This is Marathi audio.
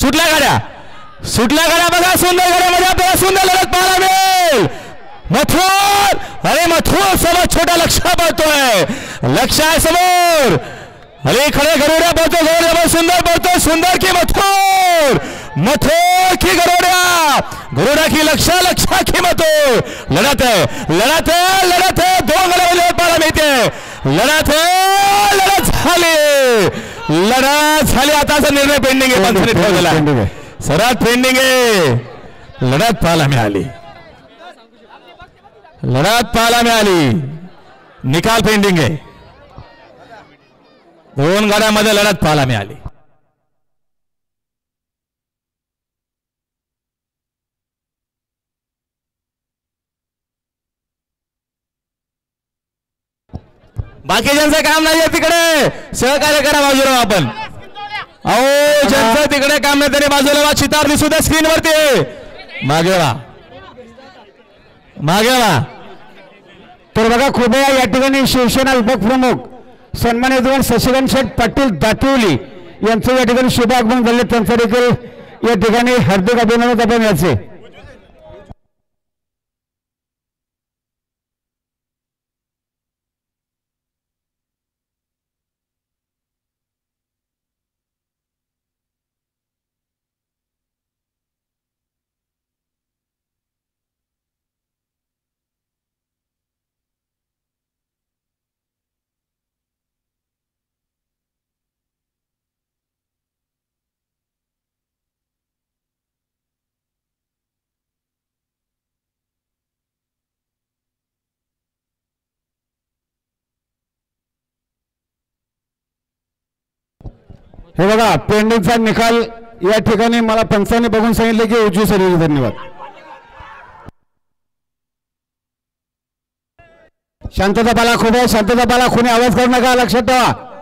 सुटल्या गाड्या बघा. सुंदर गाड्यामध्ये आपल्याला सुंदर लढत पाहायला मिळेल. मथुर, अरे मथुर सोबत छोटा लक्ष पळतोय. लक्ष आहे समोर. अरे खडे गरुड्या पळतो. गरुड्या सुंदर पळतो. सुंदर की मथुर की गरुड्या की लक्ष की मथुर. लढत आहे. दोन गड्यामध्ये पाहायला मिळते. लढत झाली. आताचा निर्णय पेंडिंग आहे. पंचाने ठेवलेला सर्वात पेंडिंग आहे. लढत पाहायला मिळाली. निकाल पेंडिंग आहे. दोन गाड्यांमध्ये लढत पाहायला मिळाली. बाकीच्यांचं काम नाही तिकडे. सहकार्य करा बाजूला. आपण अहो ज्यांचं तिकडे काम नाही तरी बाजूला चितार दिसू द्या स्क्रीन वरती. मागे वा. तर बघा खूप या ठिकाणी शिवसेना उपप्रमुख सन्मानित विद्वान शशिकांत शेठ पाटील दातुली यांचं या ठिकाणी शुभ आगमन झाले. त्यांचं देखील या ठिकाणी हार्दिक अभिनंदन आपण याचे. हे बघा पेंडिंगचा निकाल या ठिकाणी मला पंचांनी बघून सांगितले की उजवी सरी. धन्यवाद. शांतता पाला खूप आहे. शांतता पाला. कोणी आवाज करू नका. लक्षात ठेवा.